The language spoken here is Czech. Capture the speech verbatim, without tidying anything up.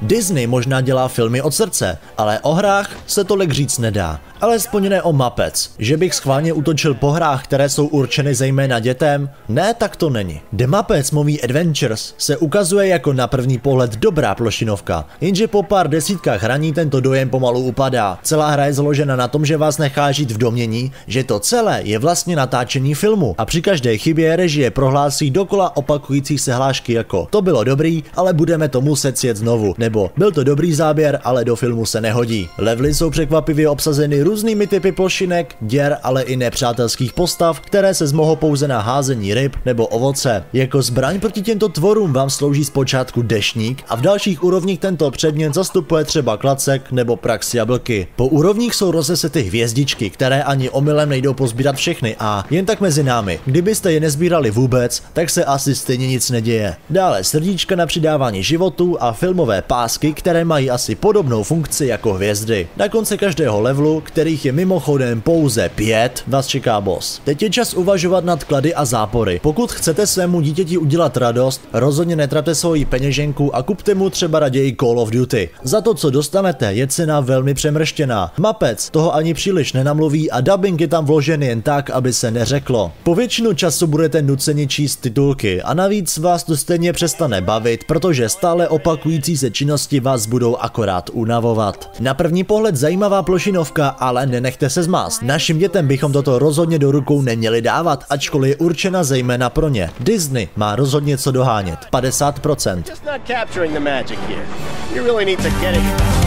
Disney možná dělá filmy od srdce, ale o hrách se tolik říct nedá. Alespoň ne o Muppets. Že bych schválně útočil po hrách, které jsou určeny zejména dětem? Ne, tak to není. The Muppets Movie Adventures se ukazuje jako na první pohled dobrá plošinovka, jenže po pár desítkách hraní tento dojem pomalu upadá. Celá hra je založena na tom, že vás nechá žít v domnění, že to celé je vlastně natáčení filmu a při každé chybě režie prohlásí dokola opakující se hlášky jako to bylo dobrý, ale budeme to muset sjet znovu, nebo byl to dobrý záběr, ale do filmu se nehodí. Levely jsou překvapivě obsazeny různými typy plošinek, děr, ale i nepřátelských postav, které se zmohou pouze na házení ryb nebo ovoce. Jako zbraň proti těmto tvorům vám slouží zpočátku deštník a v dalších úrovních tento předmět zastupuje třeba klacek nebo prax jablky. Po úrovních jsou rozesety hvězdičky, které ani omylem nejdou pozbírat všechny a jen tak mezi námi, kdybyste je nezbírali vůbec, tak se asi stejně nic neděje. Dále srdíčka na přidávání životů a filmové pásky, které mají asi podobnou funkci jako hvězdy. Na konci každého levelu, kterých je mimochodem pouze pět, vás čeká boss. Teď je čas uvažovat nad klady a zápory. Pokud chcete svému dítěti udělat radost, rozhodně netrapte svoji peněženku a kupte mu třeba raději Call of Duty. Za to, co dostanete, je cena velmi přemrštěná. Muppets toho ani příliš nenamluví a dubbing je tam vložen jen tak, aby se neřeklo. Po většinu času budete nuceni číst titulky a navíc vás to stejně přestane bavit, protože stále opakující se činnosti vás budou akorát unavovat. Na první pohled zajímavá plošinovka, ale nenechte se zmást. Našim dětem bychom toto rozhodně do rukou neměli dávat, ačkoliv je určena zejména pro ně. Disney má rozhodně co dohánět. padesát procent.